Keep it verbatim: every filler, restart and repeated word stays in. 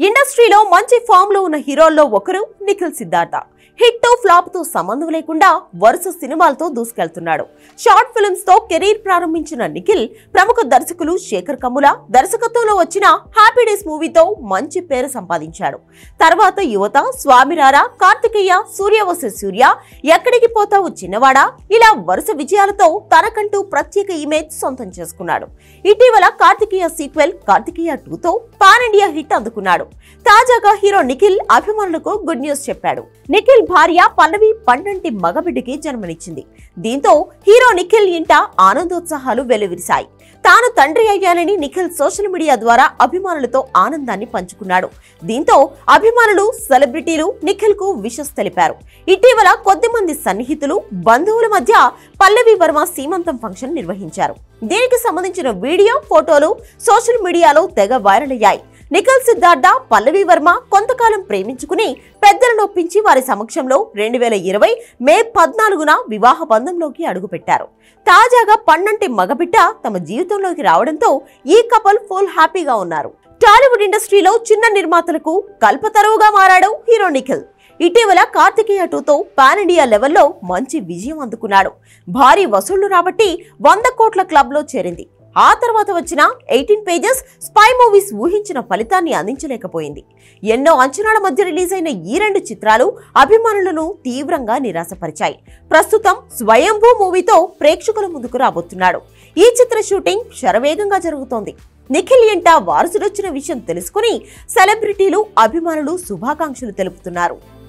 ఇండస్ట్రీలో మంచి ఫామ్ లో ఉన్న హీరోల్లో ఒకరు నిఖిల్ సిద్ధార్థ. హిట్ తో ఫ్లాప్ తో సంబంధం లేకుండా వరుస సినిమాలతో దూసుకెళ్తున్నాడు. షార్ట్ ఫిల్మ్స్ తో కెరీర్ ప్రారంభించిన నిఖిల్ ప్రముఖ దర్శకులు శేఖర్ కమ్ముల దర్శకత్వంలో వచ్చిన హ్యాపీ డేస్ మూవీతో మంచి పేరు సంపాదించాడు. తర్వాత యువత, స్వామిరారా, కార్తికేయ, సూర్య వర్సెస్ సూర్య, ఎక్కడికి పోతావు చిన్నవాడా ఇలా వరుస విజయాలతో తనకంటూ ప్రత్యేక ఇమేజ్ సొంతం చేసుకున్నాడు. ఇటీవల కార్తికేయ సీక్వెల్ కార్తికేయ టూ తో పాన్ ఇండియా హిట్ అందుకున్నాడు. తాజాగా హీరో నిఖిల్ అభిమానులకు గుడ్ న్యూస్ చెప్పాడు. నిఖిల్ భార్య పల్లవి పండంటి మగబిడ్డకి జన్మనిచ్చింది. దీంతో హీరో నిఖిల్ ఇంట ఆనందోత్సాహాలు వెలువరిశాయి. తాను తండ్రి అయ్యానని నిఖిల్ సోషల్ మీడియా ద్వారా అభిమానులతో ఆనందాన్ని పంచుకున్నాడు. దీంతో అభిమానులు, సెలబ్రిటీలు నిఖిల్ కు విషెస్ తెలిపారు. ఇటీవల కొద్ది మంది సన్నిహితులు, బంధువుల మధ్య పల్లవి వర్మ సీమంతం ఫంక్షన్ నిర్వహించారు. దీనికి సంబంధించిన వీడియో, ఫోటోలు సోషల్ మీడియాలో తెగ వైరల్ అయ్యాయి. నిఖిల్ సిద్ధార్థ, పల్లవి వర్మ కొంతకాలం ప్రేమించుకుని పెద్దలను ఒప్పించి వారి సమక్షంలో రెండు వేల ఇరవై మే పద్నాలుగున వివాహ బంధంలోకి అడుగుపెట్టారు. తాజాగా పండంటి మగబిడ్డ తమ జీవితంలోకి రావడంతో ఈ కపుల్ ఫుల్ హ్యాపీగా ఉన్నారు. టాలీవుడ్ ఇండస్ట్రీలో చిన్న నిర్మాతలకు కల్పతరువుగా మారాడు హీరో నిఖిల్. ఇటీవల కార్తికేయ టూ తో పాన్ ఇండియా లెవెల్లో మంచి విజయం అందుకున్నాడు. భారీ వసూళ్లు రాబట్టి వంద కోట్ల క్లబ్ లో చేరింది. ఆ తర్వాత వచ్చిన ఎయిటీన్ పేజెస్ స్పై మూవీస్ ఊహించిన ఫలితాన్ని అందించలేకపోయింది. ఎన్నో అంచనాల మధ్య రిలీజ్ అయిన ఈ రెండు చిత్రాలు అభిమానులను తీవ్రంగా నిరాశపరిచాయి. ప్రస్తుతం స్వయంభూ మూవీతో ప్రేక్షకుల ముందుకు రాబోతున్నాడు. ఈ చిత్ర షూటింగ్ శరవేగంగా జరుగుతోంది. నిఖిల్ ఎంట వారసుడొచ్చిన విషయం తెలుసుకుని సెలబ్రిటీలు, అభిమానులు శుభాకాంక్షలు తెలుపుతున్నారు.